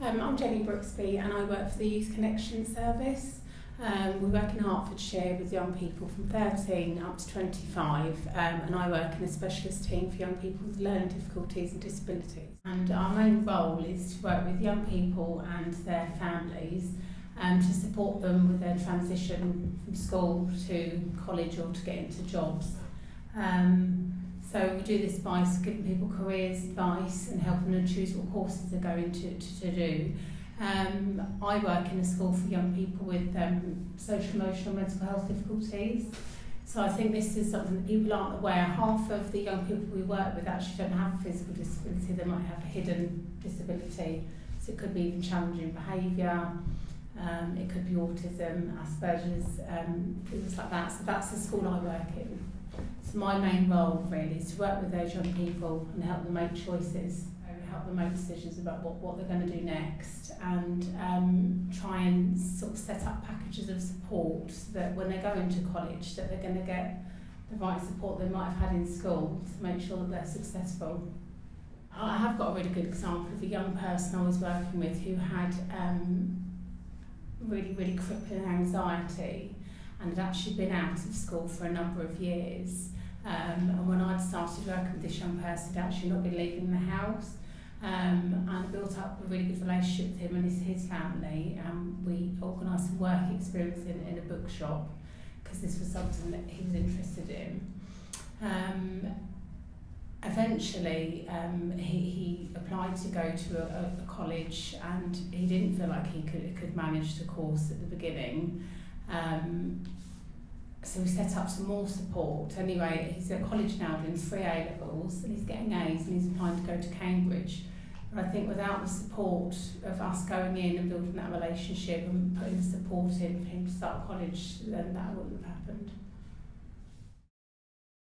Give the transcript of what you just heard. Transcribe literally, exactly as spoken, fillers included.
Um, I'm Jenny Brooksby and I work for the Youth Connection Service. Um, we work in Hertfordshire with young people from thirteen up to twenty-five, um, and I work in a specialist team for young people with learning difficulties and disabilities. And our main role is to work with young people and their families um, to support them with their transition from school to college or to get into jobs. Um, So we do this by giving people careers advice and helping them choose what courses they're going to, to, to do. Um, I work in a school for young people with um, social, emotional, mental health difficulties. So I think this is something that people aren't aware. Half of the young people we work with actually don't have a physical disability. They might have a hidden disability. So it could be even challenging behaviour. Um, it could be autism, Asperger's, um, things like that. So that's the school I work in. So my main role really is to work with those young people and help them make choices, help them make decisions about what, what they're going to do next, and um, try and sort of set up packages of support so that when they go into college that they're going to get the right support they might have had in school to make sure that they're successful. I have got a really good example of a young person I was working with who had um, really, really crippling anxiety and had actually been out of school for a number of years. Um, and when I'd started working with this young person, he'd actually not been leaving the house. Um, and built up a really good relationship with him and his, his family. Um, we organised some work experience in, in a bookshop because this was something that he was interested in. Um, eventually, um, he, he applied to go to a, a college and he didn't feel like he could, could manage the course at the beginning. Um, so we set up some more support. Anyway, he's at college now doing three A levels and he's getting A's and he's applying to go to Cambridge. But I think without the support of us going in and building that relationship and putting the support in for him to start college, then that wouldn't have happened.